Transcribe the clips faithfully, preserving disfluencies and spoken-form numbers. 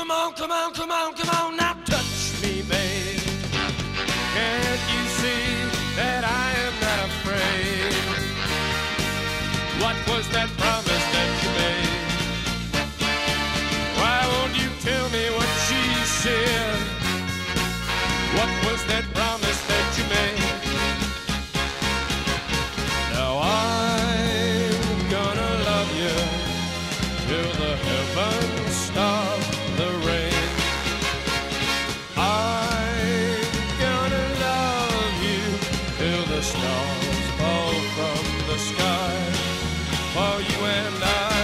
Come on, come on, come on, come on, now touch me, babe. Can't you see that I am not afraid? What was that promise that you made? Why won't you tell me what she said? What was that promise that you made? Now I'm gonna love you till the heavens stop the rain. I'm gonna love you till the stars fall from the sky for you and I.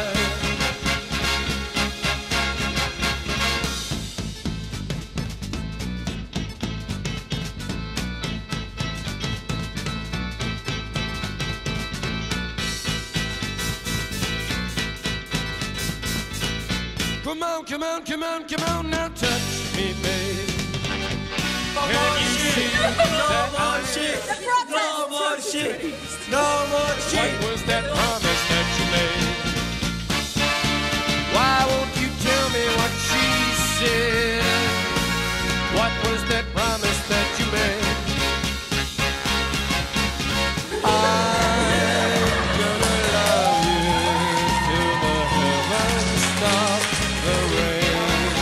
Come on, come on, come on, come on, now touch me, babe. Can you see that more shit, no more shit, no more shit. What was that promise that you made? Why won't you tell me what she said? What was that promise that you made? I'm gonna love you till the heavens stop the rain.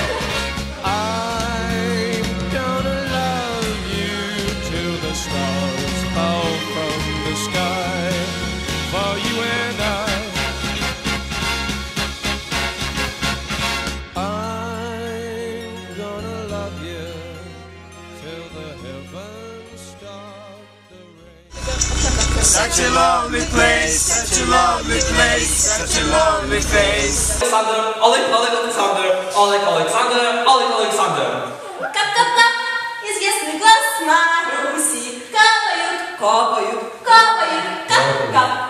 I'm gonna love you till the stars fall from the sky for you and I. I'm gonna love you till the heavens stop the rain. Such a lovely place, such a lovely place, such a lovely face. Alexander, Alec, Alec, Alexander, Alec, Alexander, Alec, Alexander. Кап-кап-кап, известный глаз на Руси. Капают, капают, капают, кап-кап.